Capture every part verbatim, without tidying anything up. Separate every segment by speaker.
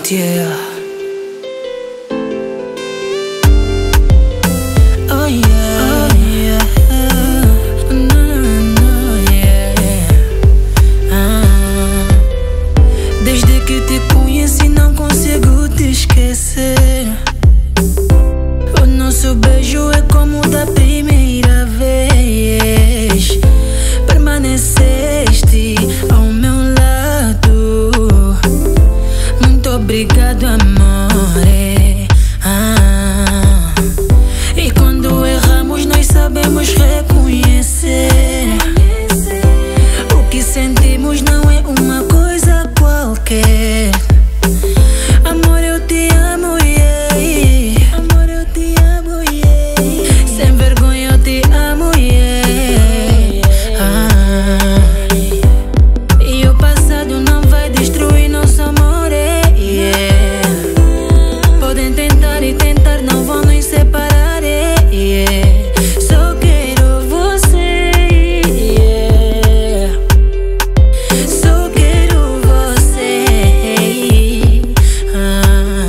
Speaker 1: Yeah. Oh yeah, oh yeah. No, no, no, yeah. Ah. Desde que te conheci não consigo te esquecer. O nosso beijo é como da primeira vez. Permaneceste ao meu lado. Muito obrigado, amore. Ah. E quando erramos nós sabemos reconhecer. O que sentimos não é uma coisa qualquer. Amor, eu te amo, yeah. Amor, eu te amo, yeah. Sem vergonha eu te amo, yeah. Ah. E o passado não vai destruir nosso amor, yeah. Podem tentar e tentar, não vão nos separar, yeah. Só quero você, yeah. Só quero você. Ah.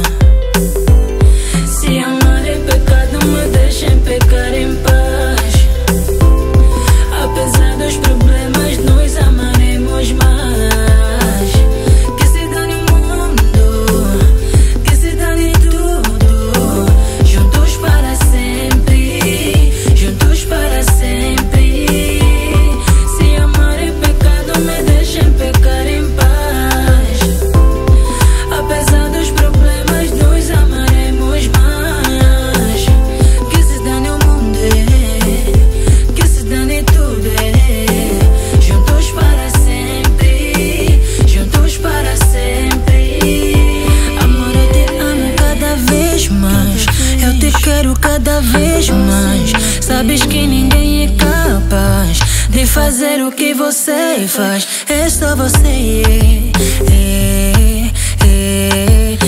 Speaker 1: Se amar é pecado, me deixem pecar em paz. Apesar dos problemas, nós amaremos mais. Que se dane o mundo, que se dane tudo. Juntos para sempre, juntos para sempre. Se amar é pecado, me deixem pecar em paz. Apesar dos problemas, nós amaremos mais. Que se dane o mundo, é. Que se dane tudo, é. Juntos para sempre, juntos para sempre. Amor, eu te amo cada vez mais. Eu te quero cada vez mais. Sabes que ninguém é capaz de fazer o que você faz. É só você, yeah. É, é.